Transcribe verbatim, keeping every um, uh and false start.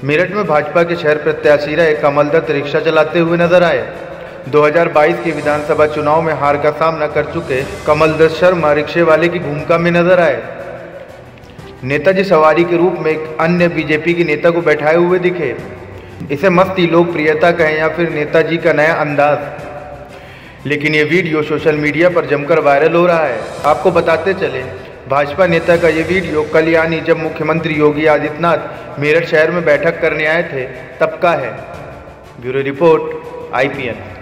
मेरठ में भाजपा के शहर प्रत्याशी रहे कमल दत्त रिक्शा चलाते हुए नजर आए। दो हज़ार बाईस के विधानसभा चुनाव में हार का सामना कर चुके कमल दत्त शर्मा रिक्शे वाले की भूमिका में नजर आए। नेताजी सवारी के रूप में एक अन्य बीजेपी के नेता को बैठाए हुए दिखे। इसे मस्ती, लोकप्रियता कहें या फिर नेताजी का नया अंदाज, लेकिन ये वीडियो सोशल मीडिया पर जमकर वायरल हो रहा है। आपको बताते चले, भाजपा नेता का ये वीडियो कल यानी जब मुख्यमंत्री योगी आदित्यनाथ मेरठ शहर में बैठक करने आए थे तब का है। Bureau report I P N.